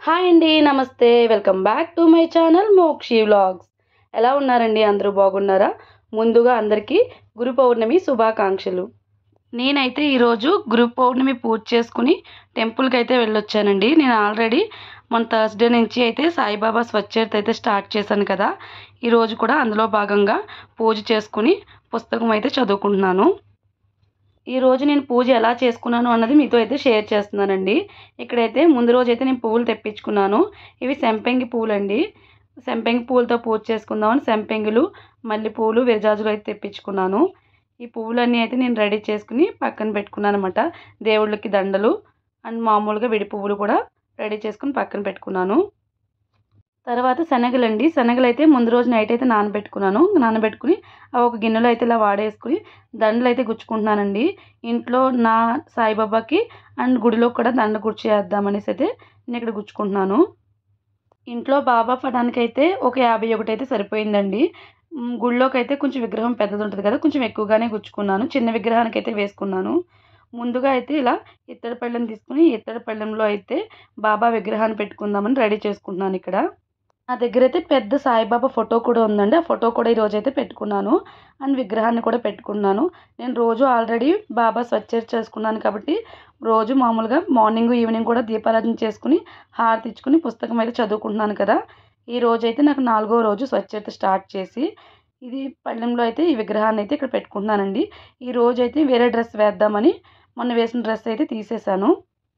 Hi అండి, నమస్తే. Welcome back to my channel Mokshi vlogs. ఎలా ఉన్నారండి? అందరూ బాగున్నారా? ముందుగా అందరికీ గురు పౌర్ణమి శుభాకాంక్షలు. నేనైతే ఈరోజు గురు పౌర్ణమి పూజ చేసుకుని టెంపుల్కి అయితే వెళ్ళొచ్చానండి. నేను ఆల్రెడీ మన థర్స్డే నుంచి అయితే సాయిబాబా స్వచ్ఛత అయితే స్టార్ట్ చేశాను కదా. ఈరోజు కూడా అందులో భాగంగా పూజ చేసుకుని పుస్తకం అయితే చదువుకుంటున్నాను. ఈరోజు నేను పూజ ఎలా చేసుకున్నాను అన్నది మీతో అయితే షేర్ చేస్తున్నానండి. ఇక్కడైతే ముందు రోజు అయితే నేను పువ్వులు తెప్పించుకున్నాను. ఇవి సంపెంగి పువ్వులండి. సంపెంగి పువ్వులతో పూజ చేసుకుందామని సంపెంగులు, మల్లెపూలు, విరజాజులు అయితే తెప్పించుకున్నాను. ఈ పువ్వులన్నీ అయితే నేను రెడీ చేసుకుని పక్కన పెట్టుకున్నాను అనమాట. దేవుళ్ళకి దండలు అండ్ మామూలుగా విడి పువ్వులు కూడా రెడీ చేసుకుని పక్కన పెట్టుకున్నాను. తర్వాత శనగలండి. శనగలు అయితే ముందు రోజు నైట్ అయితే నానబెట్టుకుని అవి ఒక గిన్నెలో అయితే ఇలా వాడేసుకుని దండలు అయితే గుచ్చుకుంటున్నానండి. ఇంట్లో నా సాయిబాబాకి అండ్ గుడిలో కూడా దండ గుర్చేద్దామనేసి అయితే నేను ఇక్కడ గుచ్చుకుంటున్నాను. ఇంట్లో బాబా పటానికి అయితే ఒక 51 అయితే సరిపోయిందండి. గుడిలోకి అయితే కొంచెం విగ్రహం పెద్దది ఉంటుంది కదా, కొంచెం ఎక్కువగానే గుచ్చుకున్నాను. చిన్న విగ్రహానికి అయితే వేసుకున్నాను. ముందుగా అయితే ఇలా ఇత్తడి పళ్ళెం తీసుకుని ఇత్తడి పళ్ళెంలో అయితే బాబా విగ్రహాన్ని పెట్టుకుందామని రెడీ చేసుకుంటున్నాను. ఇక్కడ నా దగ్గర అయితే పెద్ద సాయిబాబా ఫోటో కూడా ఉందండి. ఆ ఫోటో కూడా ఈరోజు అయితే పెట్టుకున్నాను అండ్ విగ్రహాన్ని కూడా పెట్టుకున్నాను. నేను రోజు ఆల్రెడీ బాబా స్వచ్ఛత చేసుకున్నాను కాబట్టి రోజు మామూలుగా మార్నింగ్ ఈవినింగ్ కూడా దీపారాధన చేసుకుని హారతి ఇచ్చుకుని పుస్తకం అయితే చదువుకుంటున్నాను కదా. ఈ రోజు అయితే నాకు 4వ రోజు స్వచ్ఛత స్టార్ట్ చేసి ఇది పళ్ళెంలో అయితే ఈ విగ్రహాన్ని అయితే ఇక్కడ పెట్టుకుంటున్నానండి. ఈ రోజు అయితే వేరే డ్రెస్ వేద్దామని మొన్న వేసిన డ్రెస్ అయితే తీసేశాను.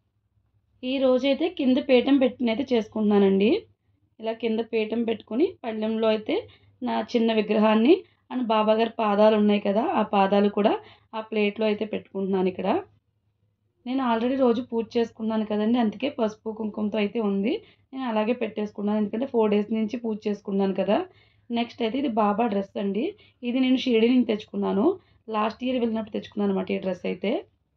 ఈ రోజైతే కింద పీఠం పెట్టుకుని అయితే చేసుకుంటున్నానండి. ఇలా కింద పీఠం పెట్టుకుని పళ్ళెంలో అయితే నా చిన్న విగ్రహాన్ని అండ్ బాబాగారి పాదాలు ఉన్నాయి కదా, ఆ పాదాలు కూడా ఆ ప్లేట్లో అయితే పెట్టుకుంటున్నాను. ఇక్కడ నేను ఆల్రెడీ రోజు పూజ చేసుకున్నాను కదండి, అందుకే పసుపు కుంకుమతో అయితే ఉంది. నేను అలాగే పెట్టేసుకున్నాను ఎందుకంటే 4 డేస్ నుంచి పూజ చేసుకున్నాను కదా. నెక్స్ట్ అయితే ఇది బాబా డ్రెస్ అండి. ఇది నేను షిరిడి నుంచి తెచ్చుకున్నాను. లాస్ట్ ఇయర్ వెళ్ళినప్పుడు తెచ్చుకున్నాను అనమాట ఈ డ్రెస్ అయితే.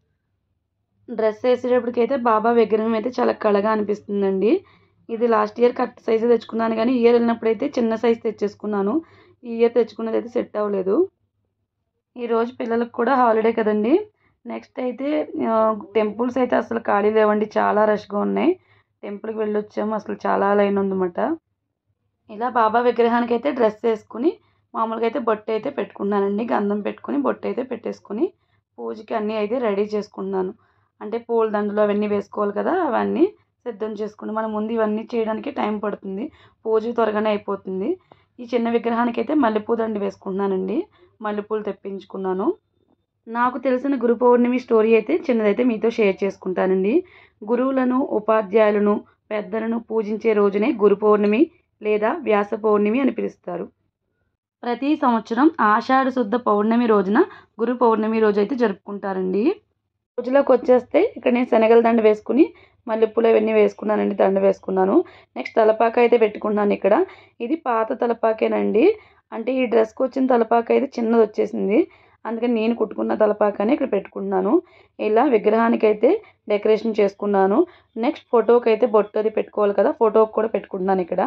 డ్రెస్ వేసేటప్పటికైతే బాబా విగ్రహం అయితే చాలా కళగా అనిపిస్తుందండి. ఇది లాస్ట్ ఇయర్ కరెక్ట్ సైజు తెచ్చుకున్నాను కానీ ఇయర్ వెళ్ళినప్పుడైతే చిన్న సైజు తెచ్చేసుకున్నాను. ఈ ఇయర్ తెచ్చుకున్నది అయితే సెట్ అవ్వలేదు. ఈరోజు పిల్లలకు కూడా హాలిడే కదండి. నెక్స్ట్ అయితే టెంపుల్స్ అయితే అసలు ఖాళీ లేవండి, చాలా రష్గా ఉన్నాయి. టెంపుల్కి వెళ్ళొచ్చాము, అసలు చాలా లైన్ ఉందన్నమాట. ఇలా బాబా విగ్రహానికి అయితే డ్రెస్ వేసుకుని మామూలుగా అయితే బొట్టు అయితే పెట్టుకున్నానండి. గంధం పెట్టుకుని బొట్టు అయితే పెట్టేసుకుని పూజకి అన్నీ అయితే రెడీ చేసుకున్నాను. అంటే పూల దండలు అవన్నీ వేసుకోవాలి కదా, అవన్నీ సిద్ధం చేసుకుని మనం ముందు ఇవన్నీ చేయడానికి టైం పడుతుంది, పూజ త్వరగానే అయిపోతుంది. ఈ చిన్న విగ్రహానికి అయితే మల్లెపూ దండ వేసుకుంటున్నానండి. మల్లెపూలు తెప్పించుకున్నాను. నాకు తెలిసిన గురు పౌర్ణమి స్టోరీ అయితే చిన్నదైతే మీతో షేర్ చేసుకుంటానండి. గురువులను, ఉపాధ్యాయులను, పెద్దలను పూజించే రోజునే గురు పౌర్ణమి లేదా వ్యాస పౌర్ణమి అని పిలుస్తారు. ప్రతి సంవత్సరం ఆషాఢ శుద్ధ పౌర్ణమి రోజున గురు పౌర్ణమి రోజు అయితే జరుపుకుంటారండి. రోజులోకి వచ్చేస్తే ఇక్కడ నేను శనగల దండ వేసుకుని మల్లెపూలు అవన్నీ వేసుకున్నానండి, దండ వేసుకున్నాను. నెక్స్ట్ తలపాక అయితే పెట్టుకున్నాను. ఇక్కడ ఇది పాత తలపాకేనండి. అంటే ఈ డ్రెస్కి వచ్చిన తలపాక అయితే చిన్నది వచ్చేసింది, అందుకని నేను కుట్టుకున్న తలపాకని ఇక్కడ పెట్టుకున్నాను. ఇలా విగ్రహానికి అయితే డెకరేషన్ చేసుకున్నాను. నెక్స్ట్ ఫోటోకి అయితే బొట్టు అది పెట్టుకోవాలి కదా, ఫోటోకి కూడా పెట్టుకుంటున్నాను. ఇక్కడ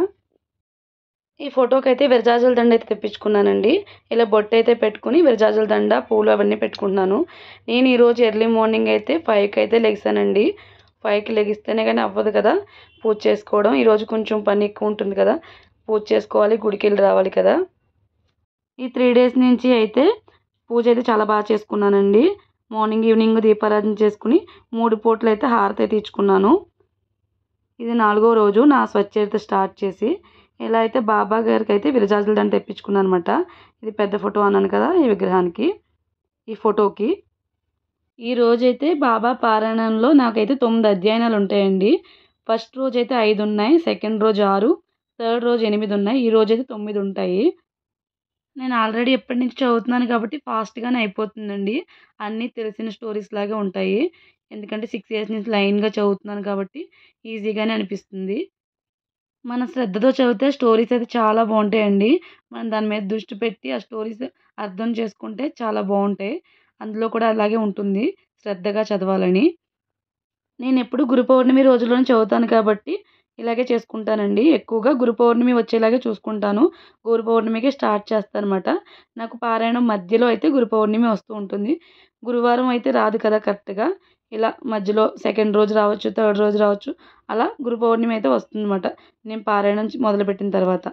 ఈ ఫోటోకి అయితే విరజాజుల దండ అయితే తెప్పించుకున్నానండి. ఇలా బొట్టు అయితే పెట్టుకుని విరజాజుల దండ, పూలు అవన్నీ పెట్టుకుంటున్నాను. నేను ఈరోజు ఎర్లీ మార్నింగ్ అయితే 5కి అయితే లెగిసానండి. 5కి లెగిస్తేనే కానీ అవ్వదు కదా పూజ చేసుకోవడం. ఈరోజు కొంచెం పని ఎక్కువ ఉంటుంది కదా, పూజ చేసుకోవాలి, గుడికి వెళ్ళి రావాలి కదా. ఈ 3 డేస్ నుంచి అయితే పూజ అయితే చాలా బాగా చేసుకున్నానండి. మార్నింగ్ ఈవినింగ్ దీపారాధన చేసుకుని 3 పూటలు అయితే హారతి అయితే ఇచ్చుకున్నాను. ఇది 4వ రోజు నా స్వచ్ఛత స్టార్ట్ చేసి. ఇలా అయితే బాబా గారికి అయితే విరజాజుల దండ తెప్పించుకున్నాను అనమాట. ఇది పెద్ద ఫోటో అన్నాను కదా ఈ విగ్రహానికి, ఈ ఫోటోకి. ఈ రోజైతే బాబా పారాయణంలో నాకైతే 9 అధ్యాయాలు ఉంటాయండి. ఫస్ట్ రోజు అయితే 5 ఉన్నాయి, సెకండ్ రోజు 6, థర్డ్ రోజు 8 ఉన్నాయి, ఈ రోజు అయితే 9 ఉంటాయి. నేను ఆల్రెడీ ఎప్పటి నుంచి చదువుతున్నాను కాబట్టి ఫాస్ట్గానే అయిపోతుందండి. అన్నీ తెలిసిన స్టోరీస్ లాగే ఉంటాయి. ఎందుకంటే 6 ఇయర్స్ నుంచి లైన్గా చదువుతున్నాను కాబట్టి ఈజీగానే అనిపిస్తుంది. మన శ్రద్ధతో చదివితే స్టోరీస్ అయితే చాలా బాగుంటాయండి. మనం దాని మీద దృష్టి పెట్టి ఆ స్టోరీస్ అర్థం చేసుకుంటే చాలా బాగుంటాయి. అందులో కూడా అలాగే ఉంటుంది, శ్రద్ధగా చదవాలని. నేను ఎప్పుడు గురు పౌర్ణమి రోజుల్లోనే చదువుతాను కాబట్టి ఇలాగే చేసుకుంటానండి. ఎక్కువగా గురు పౌర్ణమి వచ్చేలాగే చూసుకుంటాను. గురు పౌర్ణమికి స్టార్ట్ చేస్తానమాట. నాకు పారాయణం మధ్యలో అయితే గురు పౌర్ణమి వస్తూ ఉంటుంది. గురువారం అయితే రాదు కదా కరెక్ట్గా. ఇలా మధ్యలో సెకండ్ రోజు రావచ్చు, థర్డ్ రోజు రావచ్చు. అలా గురు పౌర్ణమి అయితే వస్తుందన్నమాట నేను పారాయణం మొదలుపెట్టిన తర్వాత.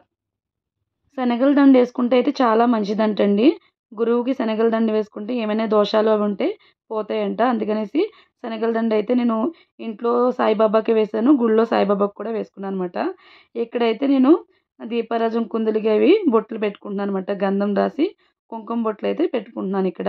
శనగల దండ వేసుకుంటే అయితే చాలా మంచిదంటండి. గురువుకి శనగల దండ వేసుకుంటే ఏమైనా దోషాలు అవి ఉంటే పోతాయంట. అందుకనేసి శనగల దండ అయితే నేను ఇంట్లో సాయిబాబాకి వేశాను. గుడిలో సాయిబాబాకి కూడా వేసుకున్నాను అనమాట. ఇక్కడైతే నేను దీపారాజన కుందులకి అవి బొట్లు పెట్టుకుంటున్నాను అనమాట. గంధం రాసి కుంకుమ బొట్లు అయితే పెట్టుకుంటున్నాను ఇక్కడ.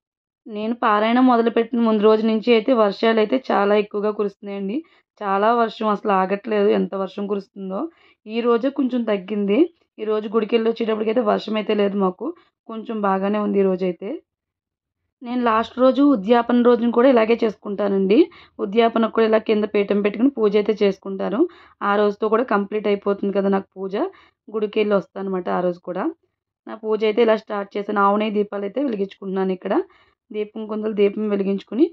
నేను పారాయణం మొదలుపెట్టిన ముందు రోజు నుంచి అయితే వర్షాలైతే చాలా ఎక్కువగా కురుస్తున్నాయండి. చాలా వర్షం అసలు ఆగట్లేదు. ఎంత వర్షం కురుస్తుందో. ఈ రోజే కొంచెం తగ్గింది. ఈరోజు గుడికెళ్ళొచ్చేటప్పటికైతే వర్షం అయితే లేదు మాకు. కొంచెం బాగానే ఉంది ఈరోజైతే. నేను లాస్ట్ రోజు ఉద్యాపన రోజున కూడా ఇలాగే చేసుకుంటానండి. ఉద్యాపనకు కూడా ఇలా కింద పీఠం పెట్టుకొని పూజ అయితే చేసుకుంటాను. ఆ రోజుతో కూడా కంప్లీట్ అయిపోతుంది కదా నాకు పూజ. గుడికెళ్ళి వస్తానన్నమాట ఆ రోజు కూడా. నా పూజ అయితే ఇలా స్టార్ట్ చేశాను. ఆవు నెయ్యి దీపాలైతే వెలిగించుకుంటున్నాను ఇక్కడ. దీపం కుందులు దీపం వెలిగించుకొని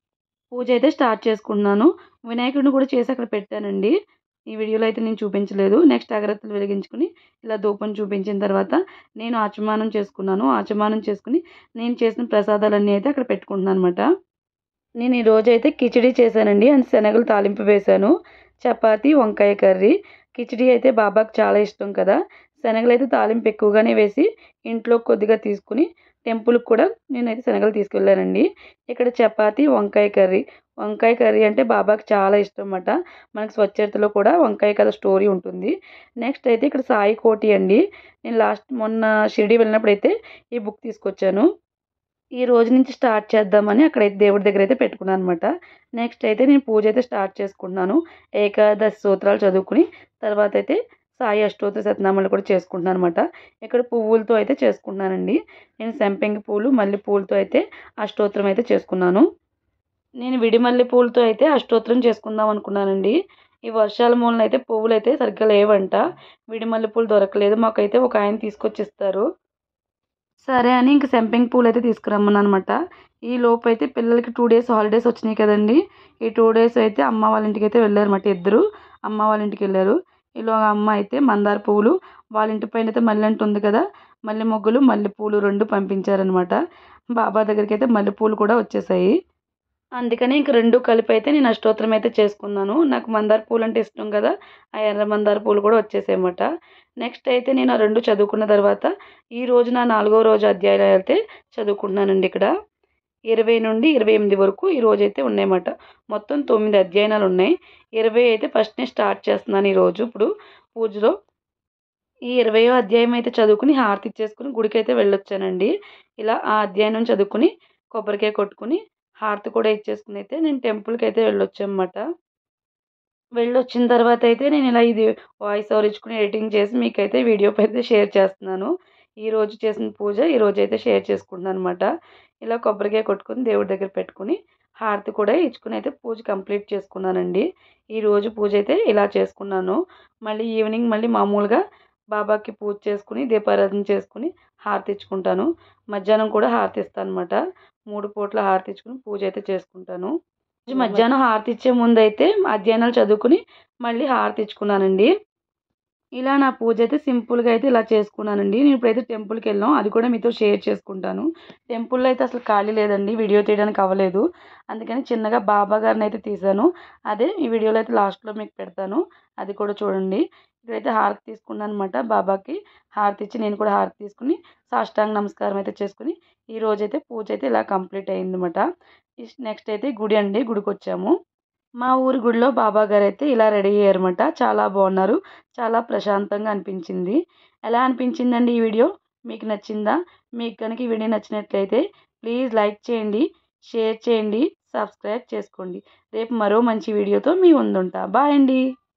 పూజ అయితే స్టార్ట్ చేసుకుంటున్నాను. వినాయకుడిని కూడా చేసి అక్కడ పెట్టానండి. ఈ వీడియోలో అయితే నేను చూపించలేదు. నెక్స్ట్ అగరత్తులు వెలిగించుకొని ఇలా ధూపం చూపించిన తర్వాత నేను ఆచమానం చేసుకున్నాను. ఆచమానం చేసుకుని నేను చేసిన ప్రసాదాలన్నీ అయితే అక్కడ పెట్టుకుంటున్నాను అనమాట. నేను ఈరోజైతే కిచిడి చేశానండి. అండ్ శనగలు తాలింపు వేశాను. చపాతీ, వంకాయ కర్రీ. కిచిడి అయితే బాబాకి చాలా ఇష్టం కదా. శనగలు అయితే తాలింపు ఎక్కువగానే వేసి ఇంట్లో కొద్దిగా తీసుకుని టెంపుల్కి కూడా నేనైతే శనగలు తీసుకెళ్ళానండి. ఇక్కడ చపాతీ, వంకాయ కర్రీ. వంకాయ కర్రీ అంటే బాబాకి చాలా ఇష్టం అన్నమాట. మనకి స్వచ్ఛతలో కూడా వంకాయ కథ స్టోరీ ఉంటుంది. నెక్స్ట్ అయితే ఇక్కడ సాయి కోటి అండి. నేను మొన్న షిరిడి వెళ్ళినప్పుడు అయితే ఈ బుక్ తీసుకొచ్చాను. ఈ రోజు నుంచి స్టార్ట్ చేద్దామని అక్కడైతే దేవుడి దగ్గర అయితే పెట్టుకున్నాను అనమాట. నెక్స్ట్ అయితే నేను పూజ అయితే స్టార్ట్ చేసుకుంటున్నాను. ఏకాదశి స్తోత్రాలు చదువుకుని తర్వాత అయితే సాయి అష్టోత్తర శతనామాలు కూడా చేసుకుంటున్నాను అనమాట. ఇక్కడ పువ్వులతో అయితే చేసుకుంటున్నానండి. నేను సంపెంగి పూలు, మల్లె పూలతో అయితే అష్టోత్తరం అయితే చేసుకున్నాను. నేను విడి మల్లె పూలతో అయితే అష్టోత్తరం చేసుకుందాం అనుకున్నానండి. ఈ వర్షాల మూలన అయితే పువ్వులు అయితే సరిగ్గా లేవంట. విడి మల్లె పూలు దొరకలేదు. మాకైతే ఒక ఆయన తీసుకొచ్చి ఇస్తారు. సరే అని ఇంక సంపెంగ పూలైతే తీసుకురమ్మన్నానమాట. ఈ లోపైతే పిల్లలకి 2 డేస్ హాలిడేస్ వచ్చినాయి కదండీ! ఈ 2 డేస్ అయితే అమ్మ వాళ్ళ ఇంటికైతే వెళ్ళారన్నమాట ఇద్దరు. అమ్మ వాళ్ళ ఇంటికెళ్లారు. ఈలోగా అమ్మ అయితే మందార పువ్వులు, వాళ్ళ ఇంటి పైనైతే మల్లెంట ఉంది కదా! మల్లె మొగ్గలు, మల్లె పూలు 2 పంపించారన్నమాట. బాబా దగ్గరికైతే మల్లె పూలు కూడా వచ్చేసాయి. అందుకని ఇంక 2 కలిపైతే నేను అష్టోత్తరం అయితే చేసుకున్నాను. నాకు మందార పూలంటే ఇష్టం కదా! ఆ ఎర్ర మందార పూలు కూడా వచ్చేసాయన్నమాట. నెక్స్ట్ అయితే నేను ఆ 2 చదువుకున్న తర్వాత ఈరోజు నా 4వ రోజు అధ్యాయాలు అయితే చదువుకుంటున్నానండి ఇక్కడ. 20 నుండి 28 వరకు ఈరోజైతే ఉన్నాయన్నమాట. మొత్తం 9 అధ్యాయాలున్నాయి. 20 అయితే ఫస్ట్‌నే స్టార్ట్ చేస్తున్నాను ఈరోజు ఇప్పుడు పూజలో. ఈ 20వ అధ్యాయం అయితే చదువుకుని హారతి ఇచ్చేసుకొని గుడికైతే వెళ్ళొచ్చానండి. ఇలా ఆ అధ్యాయం చదువుకుని కొబ్బరికాయ కొట్టుకుని హారతి కూడా ఇచ్చేసుకుని అయితే నేను టెంపుల్‌కి అయితే వెళ్ళొచ్చానన్నమాట. వెళ్ళొచ్చిన తర్వాత అయితే నేను ఇలా ఇది వాయిస్ ఓవర్ ఇచ్చుకొని ఎడిటింగ్ చేసి మీకైతే వీడియో అయితే షేర్ చేస్తున్నాను. ఈరోజు చేసిన పూజ ఈరోజైతే షేర్ చేసుకుంటున్నాను అనమాట. ఇలా కొబ్బరికాయ కొట్టుకొని దేవుడి దగ్గర పెట్టుకొని హారతి కూడా ఇచ్చుకొని అయితే పూజ కంప్లీట్ చేసుకున్నానండి. ఈరోజు పూజ అయితే ఇలా చేసుకున్నాను. మళ్ళీ ఈవినింగ్ మళ్ళీ మామూలుగా బాబాకి పూజ చేసుకుని దీపారాధన చేసుకుని హారతి ఇచ్చుకుంటాను. మధ్యాహ్నం కూడా హారతి ఇస్తాను అనమాట. 3 పూట్ల హారతి ఇచ్చుకొని పూజ అయితే చేసుకుంటాను. మధ్యాహ్నం హారతి ఇచ్చే ముందైతే అధ్యయనాలు చదువుకుని మళ్ళీ హారతి ఇచ్చుకున్నానండి. ఇలా నా పూజ అయితే సింపుల్‌గా అయితే ఇలా చేసుకున్నానండి. నేను ఇప్పుడైతే టెంపుల్‌కెళ్ళాం. అది కూడా మీతో షేర్ చేసుకుంటాను. టెంపుల్‌లో అయితే అసలు ఖాళీ లేదండి. వీడియో తీయడానికి అవ్వలేదు. అందుకని చిన్నగా బాబా గారిని అయితే తీశాను. అదే ఈ వీడియోలో అయితే లాస్ట్‌లో మీకు పెడతాను. అది కూడా చూడండి. ఇక్కడైతే హారతి తీసుకున్నానన్నమాట బాబాకి. హారతి ఇచ్చి నేను కూడా హారతి తీసుకుని సాష్టాంగ నమస్కారం అయితే చేసుకొని ఈరోజైతే పూజ అయితే ఇలా కంప్లీట్ అయిందన్నమాట. నెక్స్ట్ అయితే గుడి అండి. గుడికొచ్చాము. మా ఊరి గుడిలో బాబా గారైతే ఇలా రెడీ అయ్యారన్నమాట. చాలా బాగున్నారు. చాలా ప్రశాంతంగా అనిపించింది. ఎలా అనిపించిందండి ఈ వీడియో? మీకు నచ్చిందా? మీకు కనుక ఈ వీడియో నచ్చినట్లయితే ప్లీజ్ లైక్ చేయండి, షేర్ చేయండి, సబ్స్క్రైబ్ చేసుకోండి. రేపు మరో మంచి వీడియోతో మీ ముందుంటా. బాయ్ అండి.